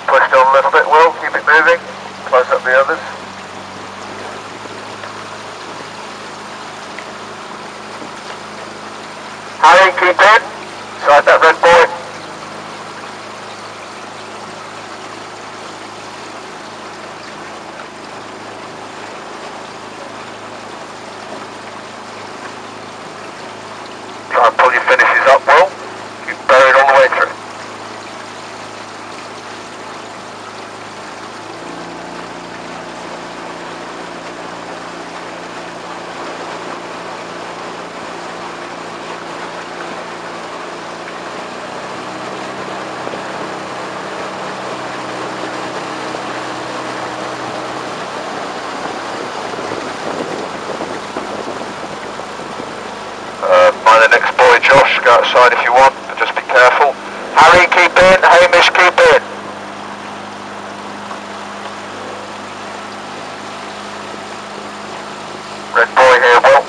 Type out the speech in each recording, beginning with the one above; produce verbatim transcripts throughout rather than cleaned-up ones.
pushed on a little bit, Will. Keep it moving. Close up the others. Harry, keep in. Side that red boy. Try and pull your finishes up, Will. Keep buried all the way through. The next boy, Josh, go outside if you want, but just be careful. Harry, keep in. Hamish, keep in. Red boy here, Will.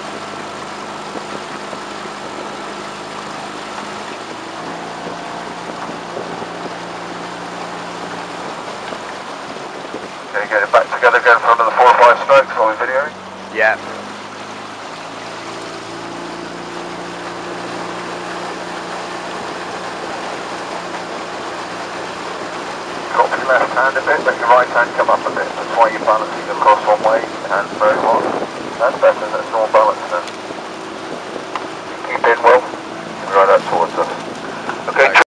Okay, get it back together again for another four or five strokes while we're videoing. Yeah. Drop your left hand a bit, let your right hand come up a bit. That's why you're balancing across one way, your hand's very hot. That's better, that's more balance then. Keep in, Will. Right out towards us. Okay.